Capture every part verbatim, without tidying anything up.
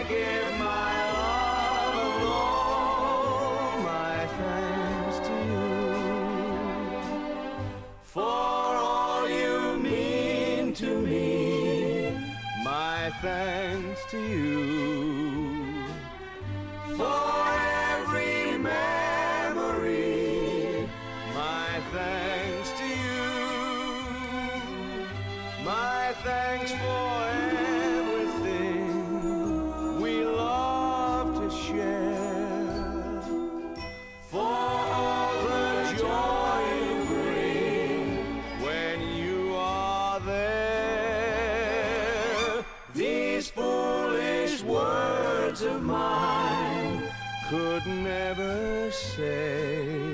give my love and all my thanks to you for all you mean to me. My thanks to you for every memory. My thanks to you. My thanks for everything we love to share, for all the joy you bring when you are there. These foolish words of mine could never say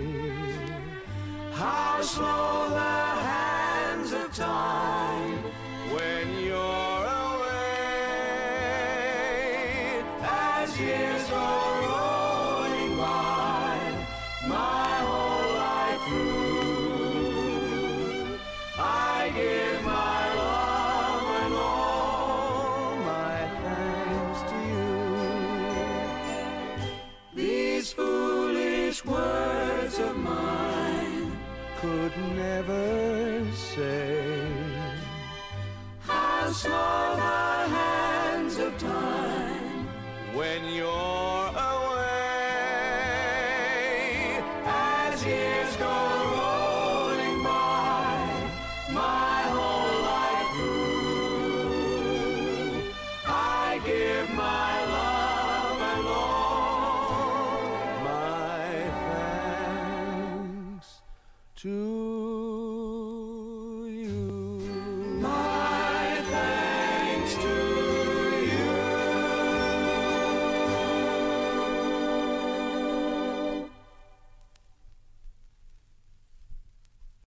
how slow the hands of time when you're away. As years go rolling by, my whole life through, I give my love and all my thanks to you. These foolish words of mine could never say how slow the hands of time when you're away. As years go rolling by, my whole life through, I give my love and all my thanks to